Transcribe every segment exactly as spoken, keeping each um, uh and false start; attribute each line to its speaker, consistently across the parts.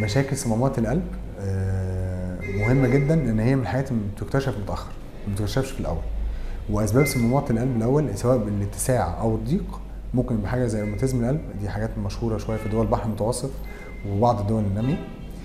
Speaker 1: مشاكل صمامات القلب مهمه جدا، لان هي من الحاجات اللي بتكتشف متاخر، ما بتكتشفش في الاول. واسباب صمامات القلب الاول سواء بالاتساع او الضيق، ممكن بحاجه زي روماتيزم القلب، دي حاجات مشهوره شويه في دول البحر المتوسط وبعض الدول الناميه.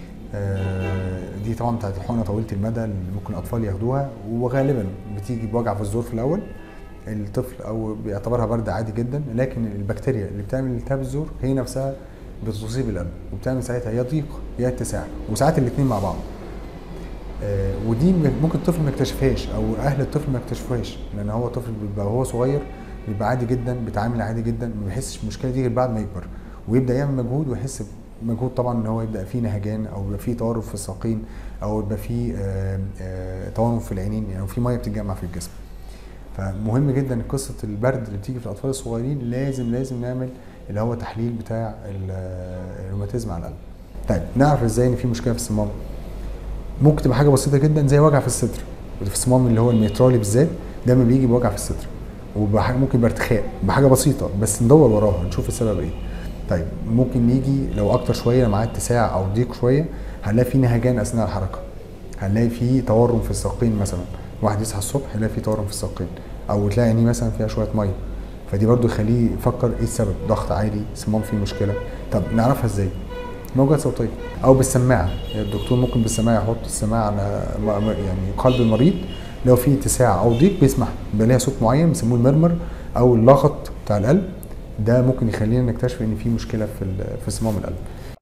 Speaker 1: دي طبعا بتاعت الحقنه طويله المدى اللي ممكن الاطفال ياخدوها، وغالبا بتيجي بوجع في الزور في الاول الطفل، او بيعتبرها برد عادي جدا، لكن البكتيريا اللي بتعمل التهاب الزور هي نفسها بتصيب القلب، وبتعمل ساعتها يا ضيق يا اتساع، وساعات الاثنين مع بعض. آه ودي ممكن الطفل ما يكتشفهاش، او اهل الطفل ما يكتشفوهاش، لان هو الطفل بيبقى وهو صغير بيبقى عادي جدا، بيتعامل عادي جدا، ما بيحسش بالمشكله دي غير بعد ما يكبر ويبدا يعمل مجهود ويحس مجهود، طبعا ان هو يبدا فيه نهجان، او يبقى فيه تورم في الساقين، او يبقى فيه آه آه تورم في العينين، يعني في ميه بتتجمع في الجسم. فمهم جدا قصه البرد اللي بتيجي في الاطفال الصغيرين، لازم لازم نعمل اللي هو تحليل بتاع الروماتيزم على القلب. طيب نعرف ازاي ان في مشكله في الصمام؟ ممكن تبقى حاجه بسيطه جدا زي وجع في الصدر، في الصمام اللي هو الميترالي بالذات دايما بيجي بوجع في الصدر، وممكن يبقى ارتخاء بحاجه بسيطه، بس ندور وراها نشوف السبب ايه. طيب ممكن يجي لو اكتر شويه معاه اتساع او ضيق شويه، هنلاقي في نهجان اثناء الحركه، هنلاقي في تورم في الساقين مثلا، واحد يصحى الصبح يلاقي في تورم في الساقين، او تلاقي عينيه مثلا فيها شويه ميه، فدي برضو يخليه يفكر ايه السبب، ضغط عالي، صمام فيه مشكله. طب نعرفها ازاي؟ موجات صوتيه او بالسماعه، يعني الدكتور ممكن بالسماعه يحط السماعه على يعني قلب المريض، لو في اتساع او ضيق بيسمعها، بيبقى ليها صوت معين بيسموه المرمر او اللغط بتاع القلب، ده ممكن يخلينا نكتشف ان في مشكله في في صمام القلب.